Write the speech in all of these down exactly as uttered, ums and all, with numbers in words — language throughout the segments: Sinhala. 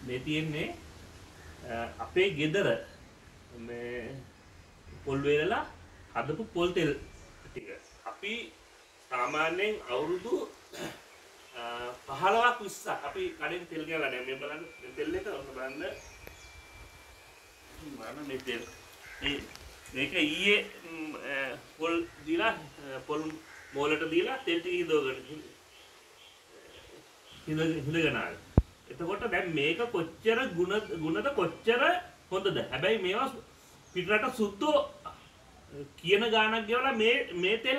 මේ තියෙන්නේ අපේ ගෙදර මේ පොල් වේලලා හදපු පොල් තෙල් ටික. අපි සාමාන්‍යයෙන් අවුරුදු පහළොවක් විස්සක් අපි කඩෙන් තෙල් ගාලා නැහැ. මේ බලන්න තෙල් එක ඔන්න බලන්න. බලන්න මේ තෙල්. මේ මේක ඊයේ පොල් දීලා පොල් මෝලට දීලා තෙල් ටික හිදවගෙන හිඳ හිඳගෙන ආවා. එතකොට දැන් මේක කොච්චර ගුණ ගුණද කොච්චර හොඳද? හැබැයි මේවා පිටරට සුද්ධෝ කියන ගාණක් ගෙවලා මේ මේ තෙල්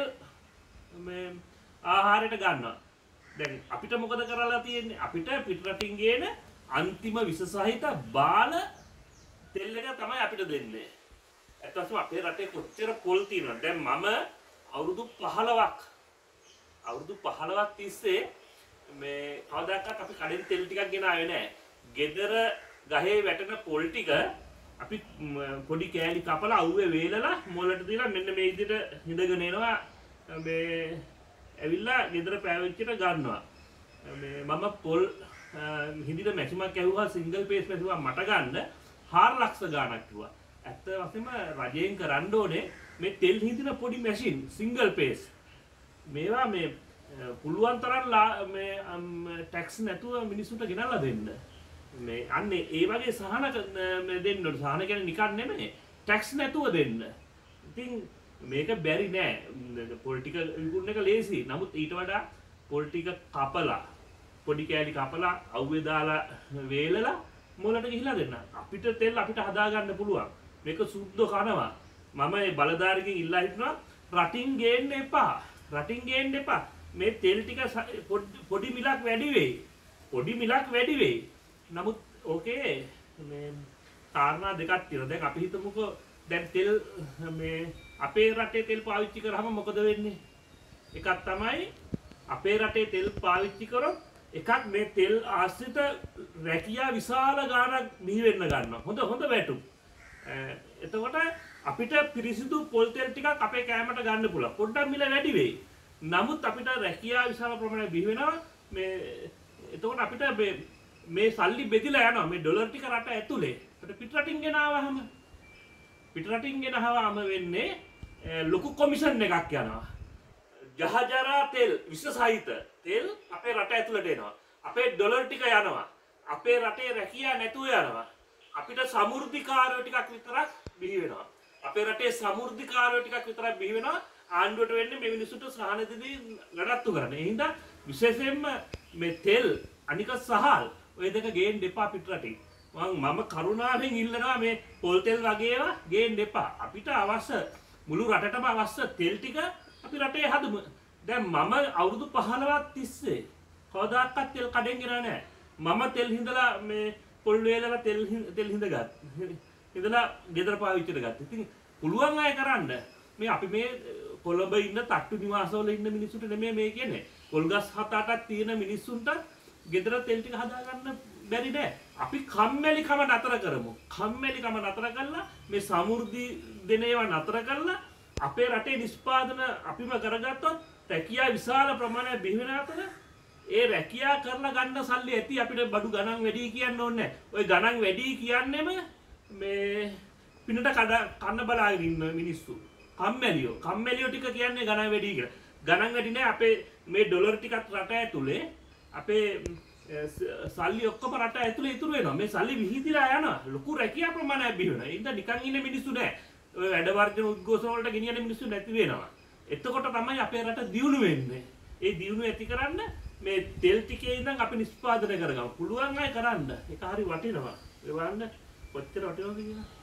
මේ ආහාරයට ගන්නවා. දැන් අපිට මොකද කරලා තියෙන්නේ? අපිට පිටරටින් ගේන අන්තිම විස සහිත බාල තෙල් එක තමයි අපිට දෙන්නේ. ඇත්තටම අපේ රටේ කොච්චර පොල් තියෙනවද? දැන් මම අවුරුදු පහළොවක් අවුරුදු පහළොවක් තිස්සේ මේ කවදාකවත් අපි කඩෙන් තෙල් ටිකක් ගෙන ආවේ නැහැ. ගෙදර ගහේ වැටෙන පොල් ටික අපි පොඩි කෑලි කපලා අවුවේ වේලලා මොලට දීලා මෙන්න මේ විදිහට හිඳගෙන එනවා. මේ ඇවිල්ලා ගෙදර පෑවෙච්චට ගන්නවා. මේ මම පොල් හිඳින මැෂිමක් ඇහුවා සිංගල් පේස් මැෂිමක් මට ගන්න හාර ලක්ෂ ගාණක් කිව්වා. ඇත්ත වශයෙන්ම රජයෙන් කරන්න ඕනේ මේ තෙල් හිඳින පොඩි මැෂින් සිංගල් පේස්. මේවා මේ පුළුවන් තරම් මේ ටැක්ස් නැතුව මිනිස්සුන්ට ගෙනල්ලා දෙන්න. මේ අන්නේ ඒ වගේ සහන දෙන්න ඕනේ. සහන කියන්නේ නිකන් නෙමෙයි. ටැක්ස් නැතුව දෙන්න. ඉතින් මේක බැරි නෑ. පොලිටිකල් විකුණන එක ලේසි. නමුත් ඊට වඩා පොල් ටික කපලා පොඩි කෑලි කපලා අවුවේ දාලා වේලලා මොලට ගිහිලා දෙන්න. අපිට තෙල් අපිට හදා ගන්න පුළුවන්. මේක සුද්ධ කනවා. මම මේ බලධාරිකෙන් ඉල්ලා හිටනවා රටින් ගේන්න එපා. රටින් ගේන්න එපා. මේ තෙල් ටික පොඩි මිලක් වැඩි වෙයි. පොඩි මිලක් වැඩි වෙයි. නමුත් ඕකේ මේ කාරණා දෙකක් තියෙනවා. දැන් අපි හිතමුකෝ දැන් තෙල් මේ අපේ රටේ තෙල් පාවිච්චි කරාම මොකද වෙන්නේ? එකක් තමයි අපේ රටේ තෙල් පාවිච්චි කරොත් එකක් මේ තෙල් ආශ්‍රිත රැකියා විශාල ගාණක් බිහි වෙන්න ගන්නවා. හොඳ හොඳ වැටුප්. එතකොට අපිට පිරිසිදු පොල් තෙල් ටිකක් අපේ කෑමට ගන්න පුළුවන්. පොඩ්ඩක් මිල වැඩි වෙයි. නමුත් අපිට රැකියා විශාල ප්‍රමාණයක් බිහි වෙනවා. මේ එතකොට අපිට මේ මේ සල්ලි බෙදිලා යනවා. මේ ඩොලර් ටික රට ඇතුලේ. ඒකට පිටරටින් ගෙනාවහම පිටරටින් ගෙනහවාම වෙන්නේ ලොකු කොමිෂන් එකක් යනවා. ජහජරා තෙල් විස සහිත තෙල් අපේ රට ඇතුළට එනවා. අපේ ඩොලර් ටික යනවා. අපේ රටේ රැකියා නැතුව යනවා. අපිට සමෘද්ධිකාරයෝ ටිකක් විතරක් බිහි වෙනවා. අපේ රටේ සමෘද්ධිකාරයෝ ටිකක් විතරක් බිහි වෙනවා. ආණ්ඩුවට වෙන්නේ මේ මිනිස්සුන්ට සහන දෙදී නඩත්තු කරන්න. ඒ හින්දා විශේෂයෙන්ම මේ තෙල් අනික සහල් ඔය දෙක ගේන්න එපා පිටරටින්. මම කරුණාවෙන් ඉල්ලනවා මේ පොල් තෙල් වගේ ඒවා ගේන්න එපා. අපිට අවශ්‍ය මුළු රටටම අවශ්‍ය තෙල් ටික අපි රටේ හදමු. දැන් මම අවුරුදු පහළොවක් තිස්සේ කවදාකවත් තෙල් කඩෙන් ගෙනා නැහැ. මම තෙල් හිඳලා මේ පොල් වේලලා තෙල් තෙල් හිඳගත්. හිඳලා ගෙදර පාවිච්චිට ගත්තා. ඉතින් පුළුවන් අය කරන්න. මේ අපි මේ කොළඹ ඉන්න තට්ටු නිවාසවල ඉන්න මිනිස්සුන්ට නෙමෙයි මේ කියන්නේ. පොල්ගස් හත අටක් තියෙන මිනිස්සුන්ට ගෙදර තෙල් ටික හදා ගන්න බැරි නෑ. අපි කම්මැලිකම නතර කරමු. කම්මැලිකම නතර කරලා මේ සමෘද්ධි දෙන ඒවා නතර කරලා අපේ රටේ නිෂ්පාදන අපිම කරගත්තොත් රැකියා විශාල ප්‍රමාණයක් බිහි වෙන අතර ඒ රැකියා කරලා ගන්න සල්ලි ඇති අපිට බඩු ගණන් වැඩි කියන්න ඕනේ නැහැ. ওই ගණන් වැඩි කියන්නේම මේ පිනට කන්න බලාගෙන ඉන්න මිනිස්සු. කම්මැලියෝ. කම්මැලියෝ ටික කියන්නේ ගණන් වැඩි කියලා. ගණන් වැඩි නෑ අපේ මේ ඩොලර් ටිකත් රට ඇතුලේ අපේ සල්ලි ඔක්කොම රට ඇතුලේ ඉතුරු වෙනවා. මේ සල්ලි විහිදිලා යනවා. ලොකු රැකියා ප්‍රමාණයක් බිහි වෙනවා. ඒ හින්දා නිකන් ඉන්න මිනිස්සු නෑ. ඔය වැඩ වර්ජන උද්ඝෝෂණ වලට ගෙනියන මිනිස්සු නැති වෙනවා. එතකොට තමයි අපේ රට දියුණු වෙන්නේ. ඒ දියුණුව ඇති කරන්න මේ තෙල් ටිකේ ඉඳන් අපි නිෂ්පාදනය කරගමු. පුළුවන් අය කරන්න. ඒක හරි වටිනවා. ඒ වන්න කොච්චර වටිනවද කියලා.